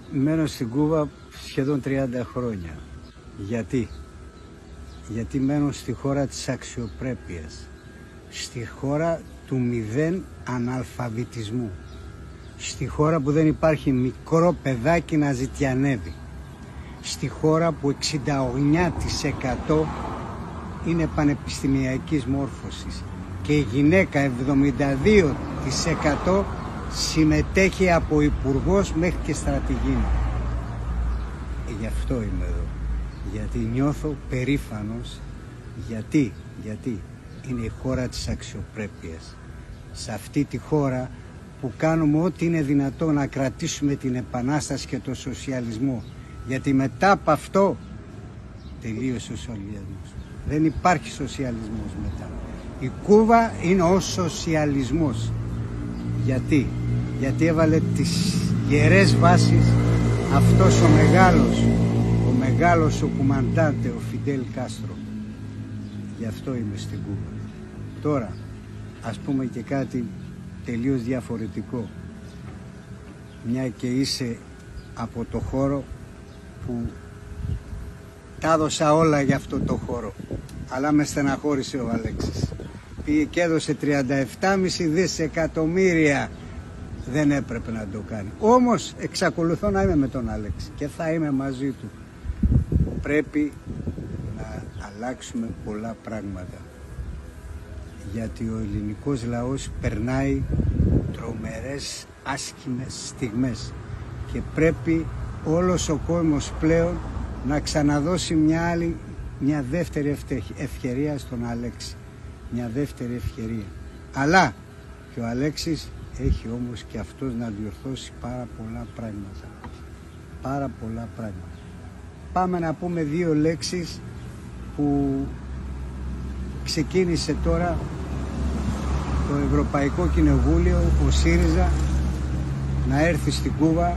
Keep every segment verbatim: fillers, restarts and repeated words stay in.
Μένω στην Κούβα σχεδόν τριάντα χρόνια. Γιατί? Γιατί μένω στη χώρα της αξιοπρέπειας, στη χώρα του μηδέν αναλφαβητισμού, στη χώρα που δεν υπάρχει μικρό παιδάκι να ζητιανεύει, στη χώρα που εξήντα εννιά τοις εκατό είναι πανεπιστημιακής μόρφωσης και η γυναίκα εβδομήντα δύο τοις εκατό συμμετέχει από υπουργός μέχρι και στρατηγίνη. Γι' αυτό είμαι εδώ. Γιατί νιώθω περήφανος. Γιατί, γιατί είναι η χώρα της αξιοπρέπειας. Σε αυτή τη χώρα που κάνουμε ό,τι είναι δυνατό να κρατήσουμε την επανάσταση και το σοσιαλισμό. Γιατί μετά από αυτό τελείωσε ο σοσιαλισμός. Δεν υπάρχει σοσιαλισμός μετά. Η Κούβα είναι ο σοσιαλισμός. Γιατί? Γιατί έβαλε τις γερές βάσεις αυτός ο μεγάλος, ο μεγάλος ο κουμαντάντε, ο Φιντέλ Κάστρο. Γι' αυτό είμαι στην Κούβα. Τώρα, ας πούμε και κάτι τελείως διαφορετικό. Μια και είσαι από το χώρο που τα έδωσα όλα για αυτό το χώρο, αλλά με στεναχώρησε ο Αλέξης. Πήγε και έδωσε τριάντα επτά κόμμα πέντε δισεκατομμύρια. Δεν έπρεπε να το κάνει. Όμως εξακολουθώ να είμαι με τον Αλέξη και θα είμαι μαζί του. Πρέπει να αλλάξουμε πολλά πράγματα. Γιατί ο ελληνικός λαός περνάει τρομερές άσχημες στιγμές και πρέπει όλος ο κόσμος πλέον να ξαναδώσει μια άλλη, μια δεύτερη ευκαιρία στον Αλέξη. Μια δεύτερη ευκαιρία. Αλλά και ο Αλέξης έχει όμως και αυτός να διορθώσει πάρα πολλά πράγματα. Πάρα πολλά πράγματα. Πάμε να πούμε δύο λέξεις που ξεκίνησε τώρα το Ευρωπαϊκό Κοινοβούλιο, ο ΣΥΡΙΖΑ, να έρθει στην Κούβα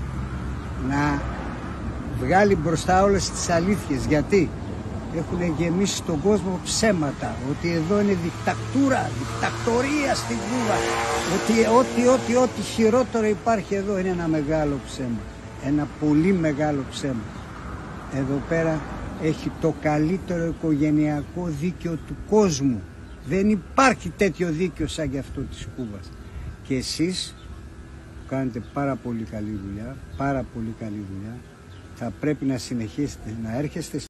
να βγάλει μπροστά όλες τις αλήθειες. Γιατί? Έχουν γεμίσει τον κόσμο ψέματα, ότι εδώ είναι δικτατούρα, δικτατορία στην Κούβα, ότι ό,τι, ό,τι, ό,τι χειρότερο υπάρχει εδώ. Είναι ένα μεγάλο ψέμα, ένα πολύ μεγάλο ψέμα. Εδώ πέρα έχει το καλύτερο οικογενειακό δίκαιο του κόσμου. Δεν υπάρχει τέτοιο δίκαιο σαν για αυτό της Κούβας. Και εσείς που κάνετε πάρα πολύ καλή δουλειά, πάρα πολύ καλή δουλειά, θα πρέπει να συνεχίσετε να έρχεστε